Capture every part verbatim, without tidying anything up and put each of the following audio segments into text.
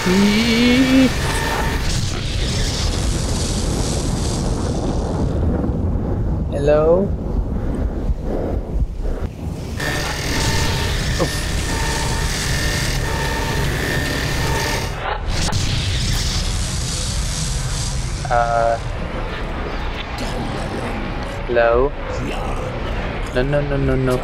Eee. Hello? Oh. Uh. Hello? No, no, no, no, no.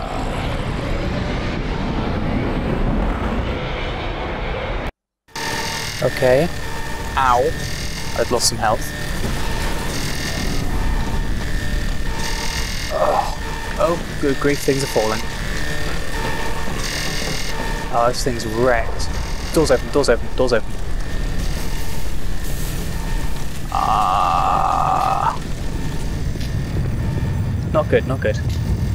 Okay. Ow. I've lost some health. Oh, oh good grief, things are falling. Oh, this thing's wrecked. Doors open, doors open, doors open. Ah. Not good, not good.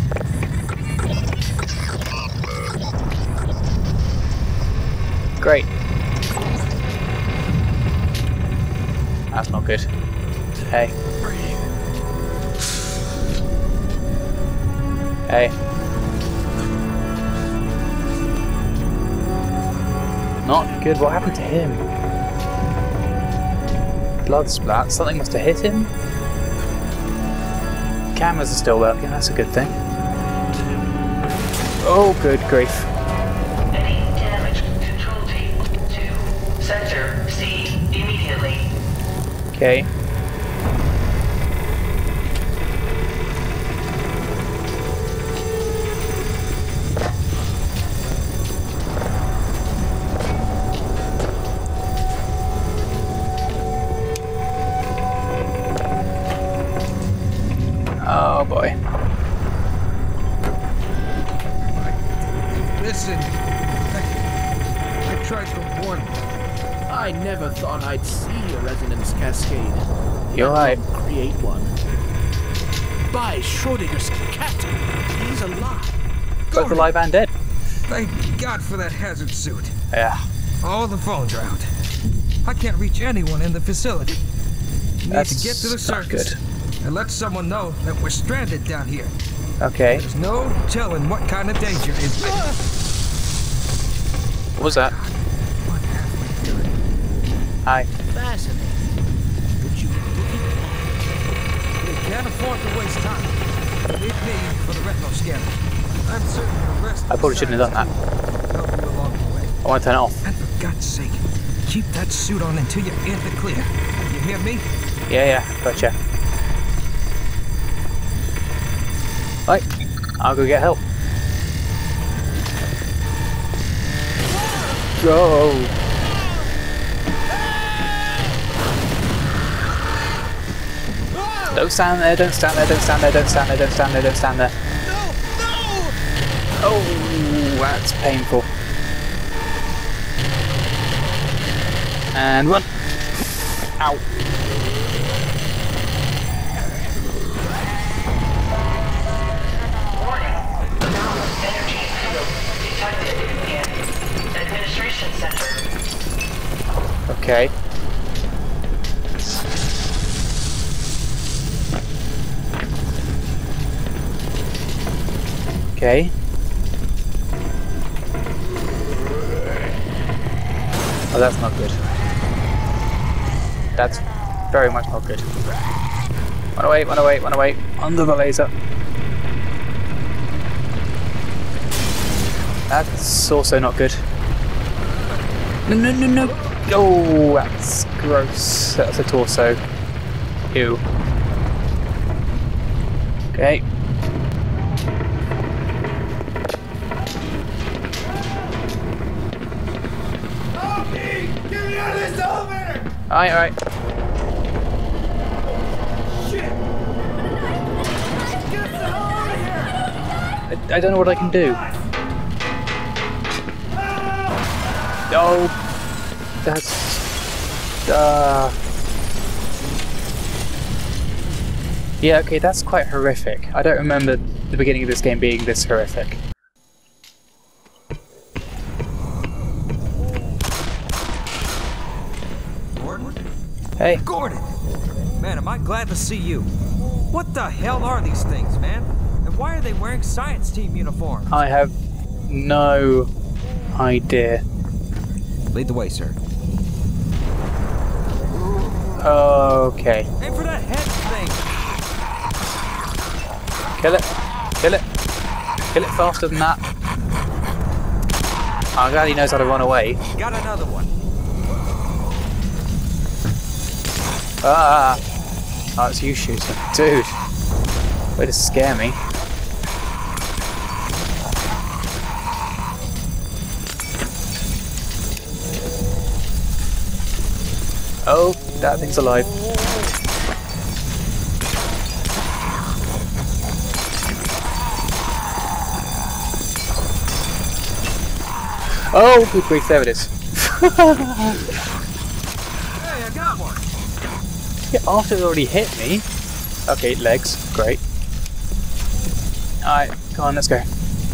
Great. That's not good. Hey. Hey. Not good. What happened to him? Blood splat. Something must have hit him. Cameras are still working. That's a good thing. Oh, good grief. Any damage, control team to sector C immediately. Okay. Oh boy. Listen, I, I tried to warn you. I never thought I'd see a resonance cascade. You're right. Create one. By Schrodinger's cat. He's alive. Both alive and dead. Thank God for that hazard suit. Yeah. All the phones are out. I can't reach anyone in the facility. We need That's to get to the not circus good. and let someone know that we're stranded down here. Okay. There's no telling what kind of danger is. What was that? What have we done? Hi. Fascinating. Would you look We can't afford to waste time. Leave me for the retinal scanner. I'm certain the rest. I probably shouldn't have done that. Help you along the way. I want to turn it off. And for God's sake, keep that suit on until you're in the clear. You hear me? Yeah, yeah. Gotcha. Right. I'll go get help. Go. Don't stand there, don't stand there, don't stand there, don't stand there, don't stand there, don't stand there. No! No! Oh, that's painful. And run. Ow. Warning. Energy field detected in administration center. Okay. Okay. Oh, that's not good. That's very much not good. Run away, run away, run away. Under the laser. That's also not good. No, no, no, no. Oh, that's gross. That's a torso. Ew. Okay. Alright, alright. Shit! Get us the hell out of here! I, I don't know what I can do. Oh, that's... Uh... Yeah, okay, that's quite horrific. I don't remember the beginning of this game being this horrific. Gordon? Hey. Gordon! Man, am I glad to see you. What the hell are these things, man? And why are they wearing science team uniforms? I have no idea. Lead the way, sir. Okay. Aim for that head thing. Kill it. Kill it. Kill it faster than that. I'm glad he knows how to run away. Got another one. Ah! Oh, it's you shooting. Dude! Way to scare me. Oh, that thing's alive. Oh, good grief, there it is. Hey, I got one. Yeah, after it already hit me. Okay, legs, great. Alright, come on, let's go.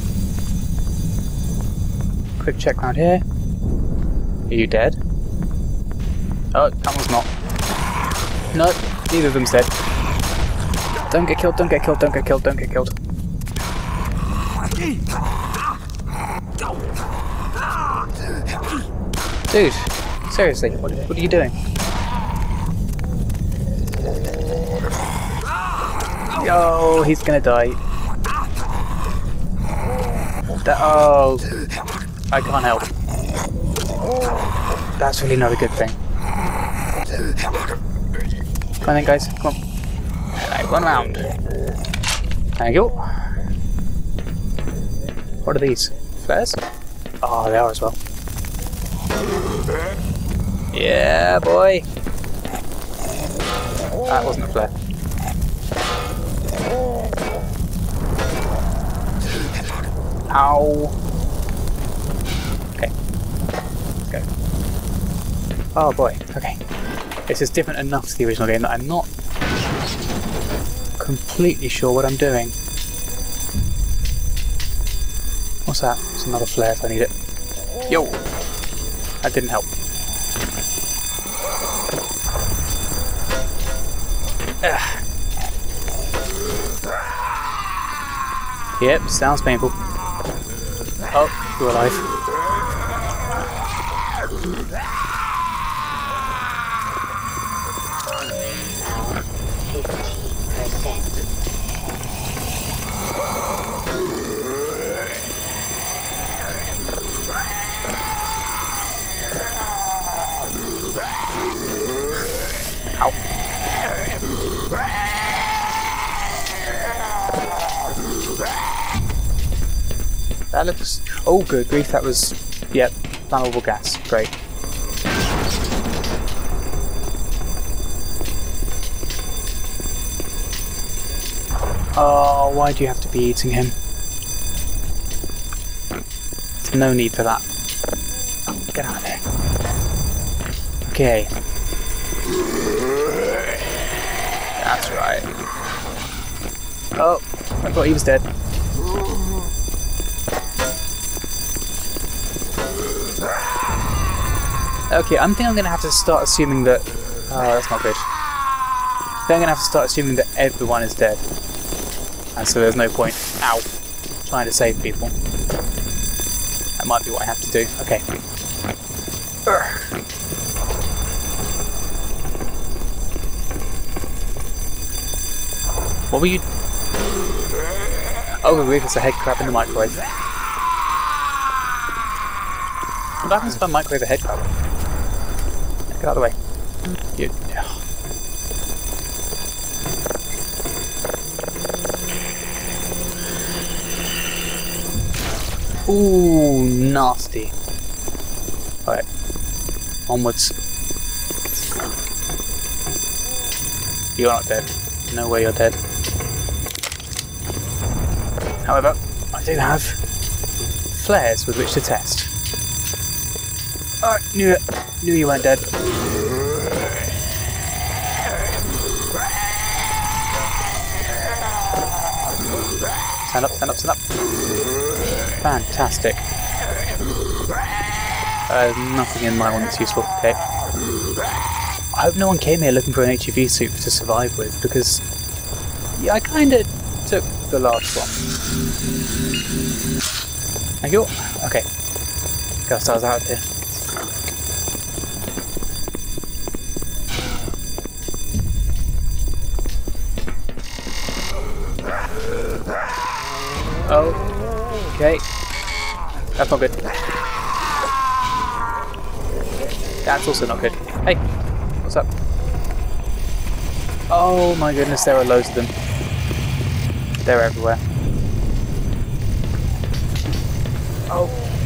Quick check round here. Are you dead? Oh, that one's not. No, neither of them's dead. Don't get killed, don't get killed, don't get killed, don't get killed. Dude, seriously, what, what are you doing? Oh, he's gonna die. That, oh, I can't help. That's really not a good thing. Come on then, guys, come on. Right, run around. Thank you. What are these? Flares? Oh, they are as well. Yeah, boy. That wasn't a flare. Ow. Okay. Let's go. Oh boy, okay. This is different enough to the original game that I'm not completely sure what I'm doing. What's that? It's another flare if I need it. Yo! That didn't help. Ugh. Yep, sounds painful. Oh, you're alive. Ow. That looks... Oh, good grief, that was... Yep, flammable gas. Great. Oh, why do you have to be eating him? There's no need for that. Oh, get out of there. Okay. That's right. Oh, I thought he was dead. Okay, I'm thinking I'm going to have to start assuming that... Oh, that's not good. I think I'm going to have to start assuming that everyone is dead. And so there's no point, ow, trying to save people. That might be what I have to do. Okay. Urgh. What were you... Oh, the it's a head crab in the microwave. What happens if I microwave a head crab? Get out of the way. You... Ooh, nasty. Alright. Onwards. You're not dead. No way you're dead. However, I do have flares with which to test. Alright, knew it. Knew you weren't dead. Stand up, stand up, stand up. Fantastic. Uh, nothing in my one that's useful. Okay. I hope no one came here looking for an H E V suit to survive with, because yeah, I kinda took the last one. Thank you. Okay. Got ourselves out of here. Oh. Okay. That's not good. That's also not good. Hey, what's up? Oh my goodness, there are loads of them. They're everywhere. Oh.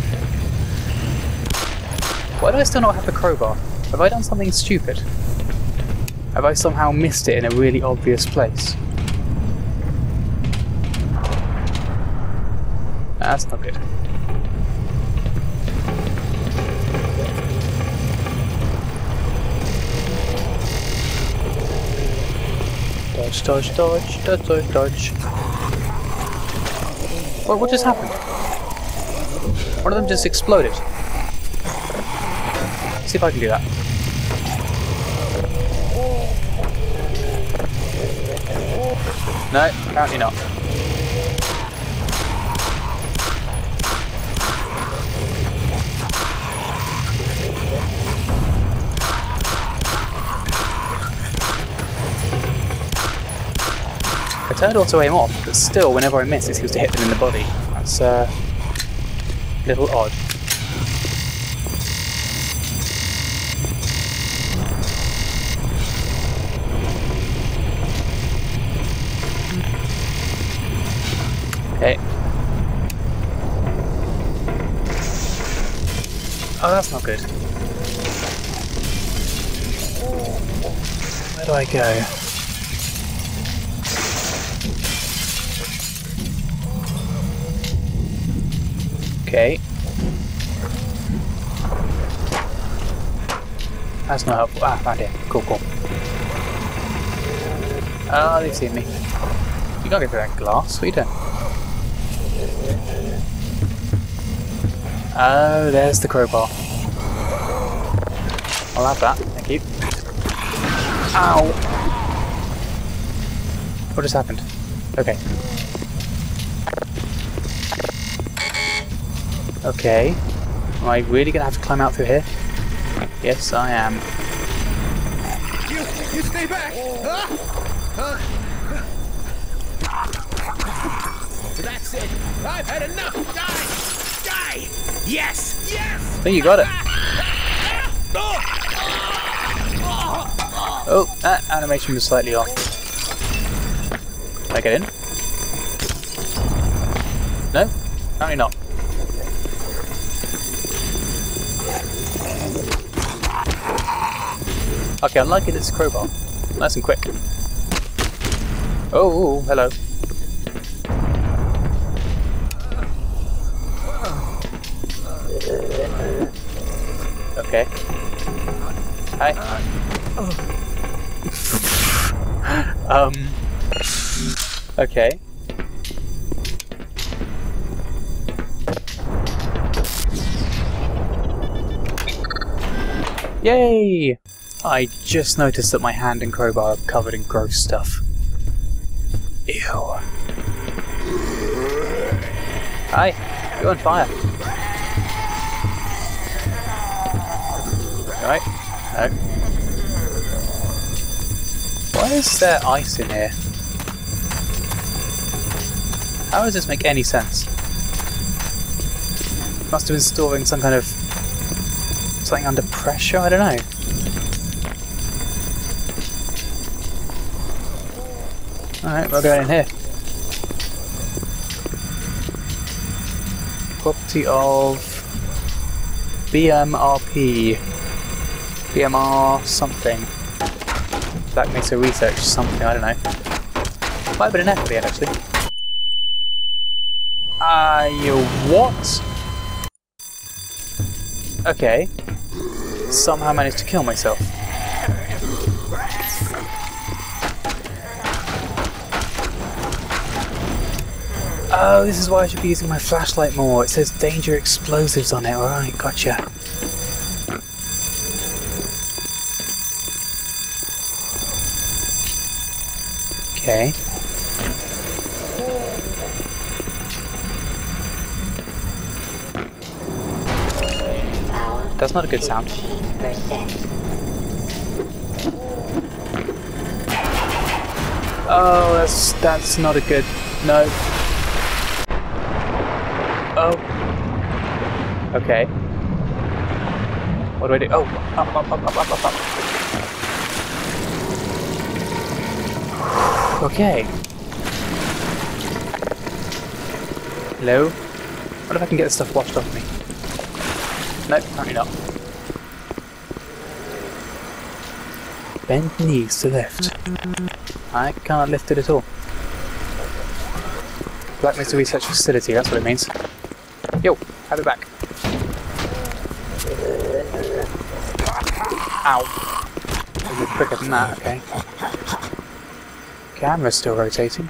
Why do I still not have the crowbar? Have I done something stupid? Have I somehow missed it in a really obvious place? That's not good. Dodge, dodge, dodge, dodge, dodge, dodge. What, what just happened? One of them just exploded. Let's see if I can do that. No, apparently not. I turned auto aim off, but still, whenever I miss, it seems to hit them in the body. That's uh, a little odd. Okay. Oh, that's not good. Where do I go? Okay. That's not helpful. Ah, found it. Cool, cool. Oh, they've seen me. You can't get through that glass. What are you doing? Oh, there's the crowbar. I'll have that. Thank you. Ow! What just happened? Okay. Okay. Am I really gonna have to climb out through here? Yes, I am. You, you stay back! Huh? Huh? That's it! I've had enough! Die! Die! Yes! Yes! I think you got it. Oh, that animation was slightly off. Can I get in? No? Apparently not. Okay, I'm liking this crowbar. Nice and quick. Oh, ooh, hello. Okay. Hi. um. Okay. Yay! I just noticed that my hand and crowbar are covered in gross stuff. Ew. Hi, you're on fire. Alright? No. Why is there ice in here? How does this make any sense? Must have been storing some kind of... something under pressure? I don't know. Alright, we're going in here. Property of B M R P. B M R something. Black Mesa Research something, I don't know. Might have been an F at the end actually. Ah, uh, you what? Okay. Somehow managed to kill myself. Oh, this is why I should be using my flashlight more. It says danger explosives on it. Alright, gotcha. Okay. That's not a good sound. Oh, that's that's not a good... No. Oh. Okay. What do I do? Oh, up, up, up, up, up, up, up. Okay. Hello? What if I can get this stuff washed off me? No, apparently not. Bend knees to lift. I can't lift it at all. Black Mesa Research Facility, that's what it means. Yo, have it back. Ow. A bit quicker than that, okay. Camera's still rotating.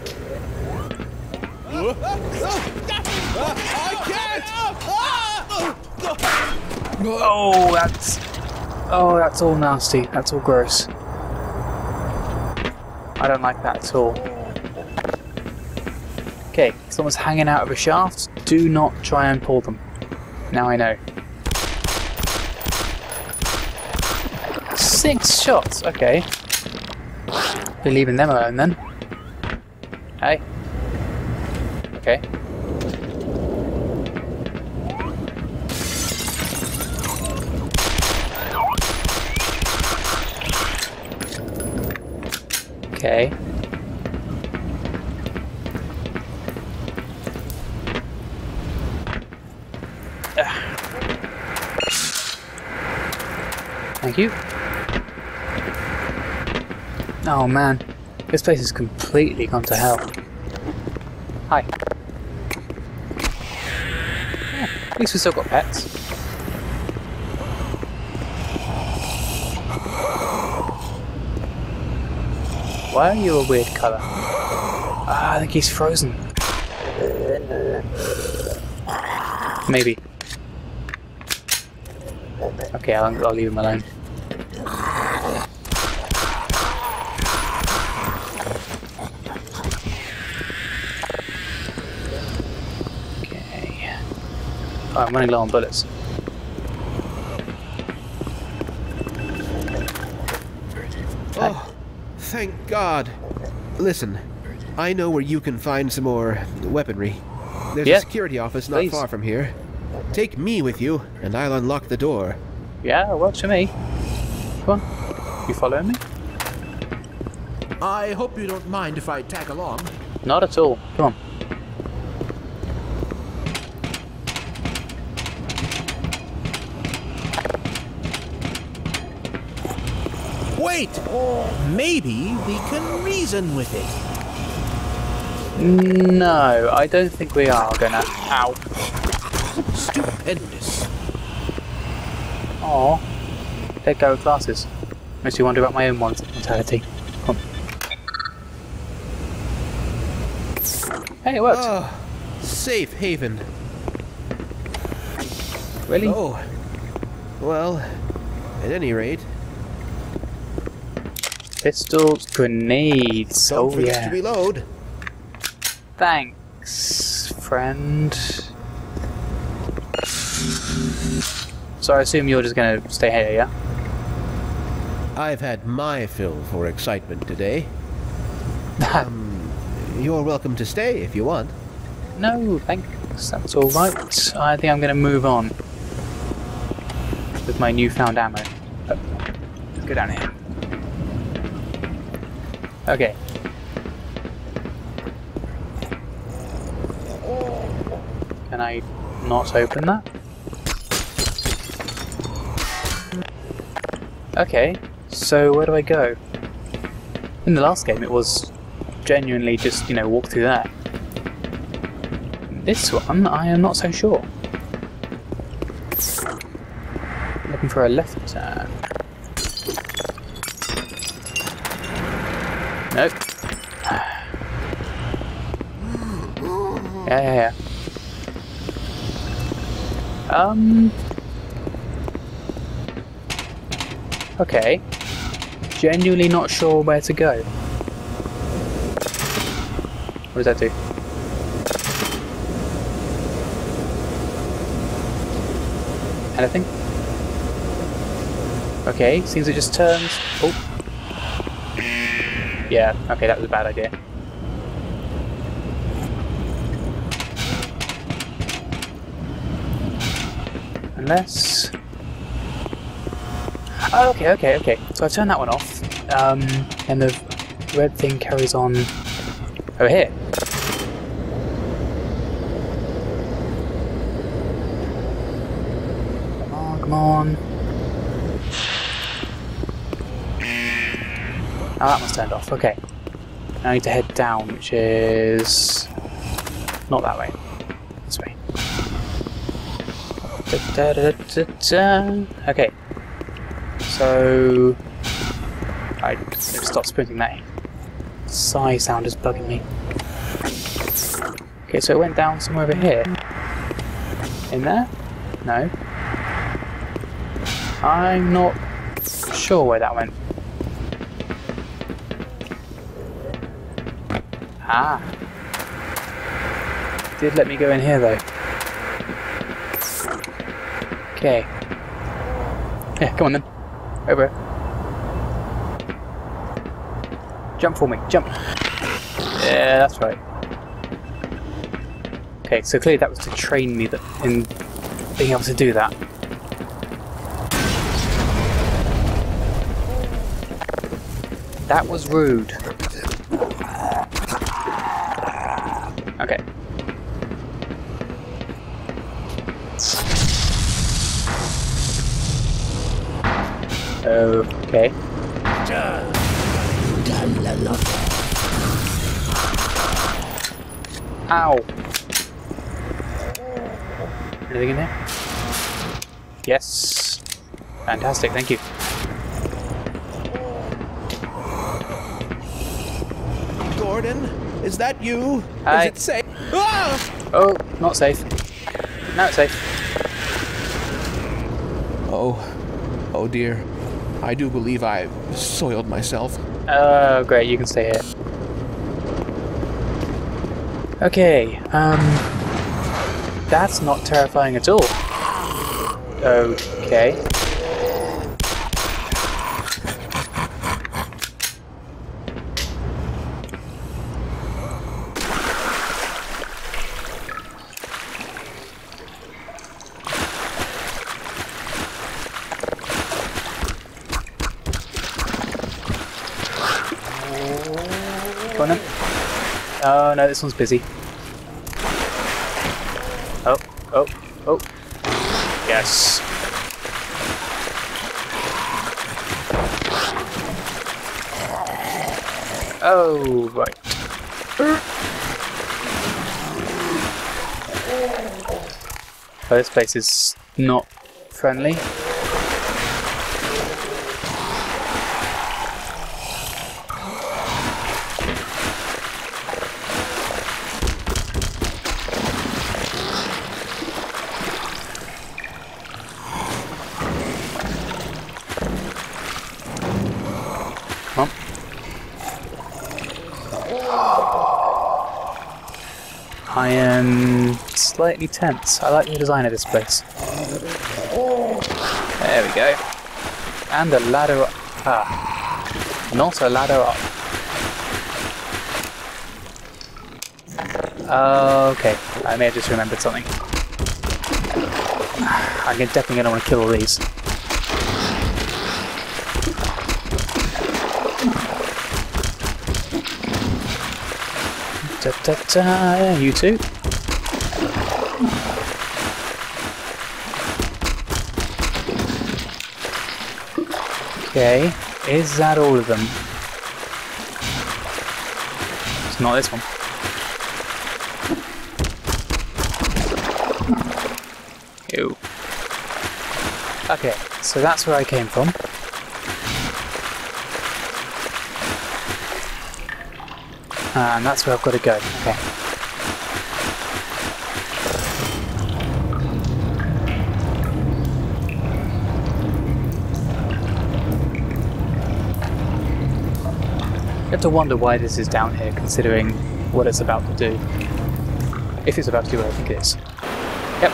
Oh, that's... Oh, that's all nasty. That's all gross. I don't like that at all. Okay, someone's hanging out of a shaft. Do not try and pull them. Now I know. Six shots, okay. We're leaving them alone then. Hey. Okay. Okay. Thank you. Oh man, this place is completely gone to hell. Hi. Yeah, at least we still got pets. Why are you a weird colour? Ah, I think he's frozen. Maybe. Okay, I'll, I'll leave him alone. Okay. Oh, I'm running low on bullets. Oh, thank God. Listen, I know where you can find some more weaponry. There's Yeah, a security office not please. far from here. Take me with you, and I'll unlock the door. Yeah, works for me. Come on. You following me? I hope you don't mind if I tag along. Not at all. Come on. Wait! Maybe we can reason with it. No, I don't think we are gonna. Ow. Stupendous. Aw. Let go of glasses. Makes me wonder about my own mortality. Come on. Hey, it worked. Oh, safe haven. Really? Oh. Well, at any rate. Pistols, grenades. Don't Oh forget yeah. to reload. Thanks, friend. So I assume you're just gonna stay here, yeah? I've had my fill for excitement today. um, you're welcome to stay if you want. No, thanks. That's all right. I think I'm gonna move on with my newfound ammo. Oh, let's go down here. Okay. Can I not open that? Okay, so where do I go? In the last game it was genuinely just, you know, walk through that. This one, I am not so sure. Looking for a left turn. Nope. Yeah, yeah, yeah. Um. Okay. Genuinely not sure where to go. What does that do? Anything? Okay, seems it just turns. Oh. Yeah, okay, that was a bad idea. Unless... Oh, okay, okay, okay. So I turned that one off, um, and the red thing carries on over here. Come on, come on. Oh, that one's turned off, okay. Now I need to head down, which is... not that way. This way. Da, da, da, da, da. Okay. So... I let's stop sprinting that. Sigh sound is bugging me. Okay, so it went down somewhere over here. In there? No. I'm not sure where that went. Ah. Did let me go in here though. Okay. Yeah, come on then. Over. Jump for me, jump. Yeah, that's right. Okay, so clearly that was to train me that in being able to do that. That was rude. Okay. Okay. Ow! Anything in there? Yes. Fantastic, thank you. Gordon, is that you? Hi. Is it safe? Ah! Oh, not safe. Now it's safe. Oh, oh dear. I do believe I soiled myself. Oh, great, you can stay here. Okay, um... that's not terrifying at all. Okay. Go on then. Oh no, this one's busy. Oh, oh, oh. Yes. Oh, right. Oh, this place is not friendly. Come on. I am slightly tense. I like the design of this place. There we go. And a ladder up. Ah. Not a ladder up. Okay. I may have just remembered something. I'm definitely going to want to kill all these. Da, da, da, you too. Okay, is that all of them? It's not this one. Ew. Okay, so that's where I came from. And that's where I've got to go. Okay. You have to wonder why this is down here, considering what it's about to do. If it's about to do what I think it is. Yep.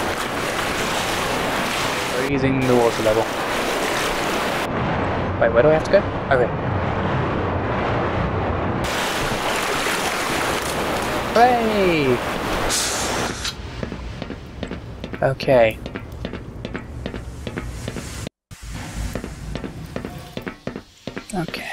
Raising the water level. Wait, where do I have to go? Okay. Hooray! Okay. Okay.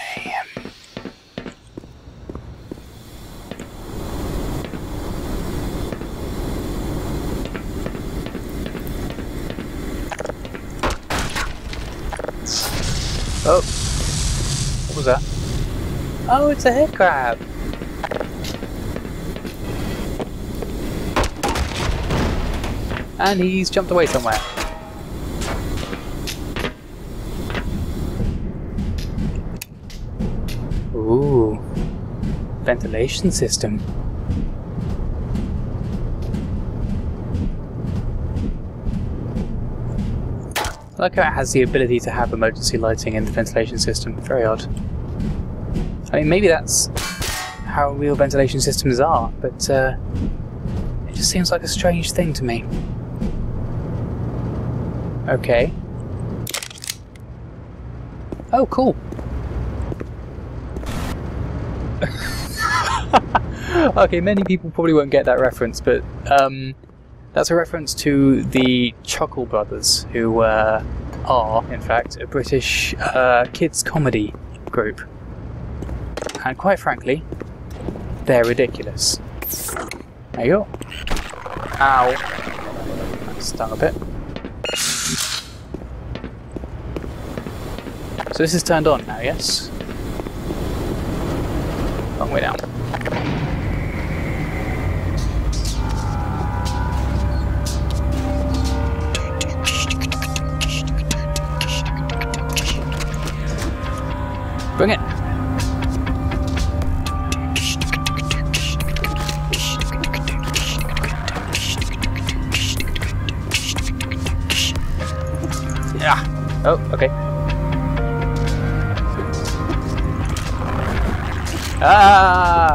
Oh, what was that? Oh, it's a head crab. And he's jumped away somewhere. Ooh, ventilation system. I like how it has the ability to have emergency lighting in the ventilation system. Very odd. I mean, maybe that's how real ventilation systems are, but uh, it just seems like a strange thing to me. Okay. Oh, cool. Okay, many people probably won't get that reference, but um, that's a reference to the Chuckle Brothers, who uh, are, in fact, a British uh, kids' comedy group. And quite frankly, they're ridiculous. There you go. Ow. That stung a bit. So this is turned on now, yes? Long way down. Bring it! Yeah! Oh, okay. Ah!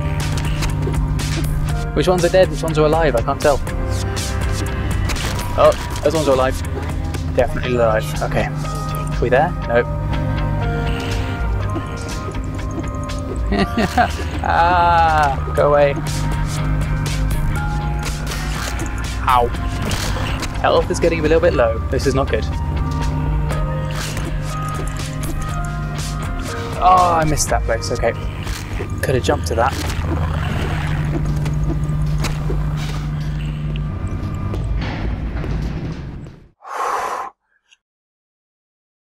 Which ones are dead? Which ones are alive? I can't tell. Oh, those ones are alive. Definitely alive. Okay. Are we there? Nope. Ah! Go away. Ow. Health is getting a little bit low. This is not good. Oh, I missed that place. Okay. Could have jumped to that.